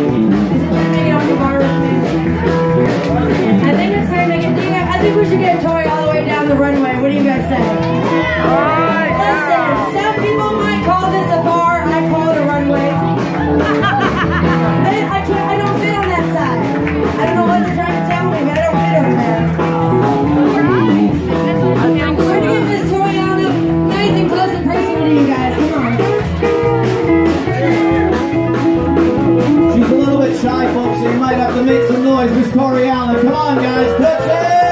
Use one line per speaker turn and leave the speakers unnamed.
Make it on the bar with me. I think it's time to get. I think we should get Tori all the way down the runway. What do you guys say? Listen, some people might call this a bar. I call it a runway. I don't fit on that side. I don't know what they're trying to tell me, but I don't fit over there. We're gonna get Miss Tori Allen up nice and close and personal to you guys. Come on.
She's a little bit shy, folks, so you might have to make some noise. Miss Tori Allen, come on, guys. Tootsies!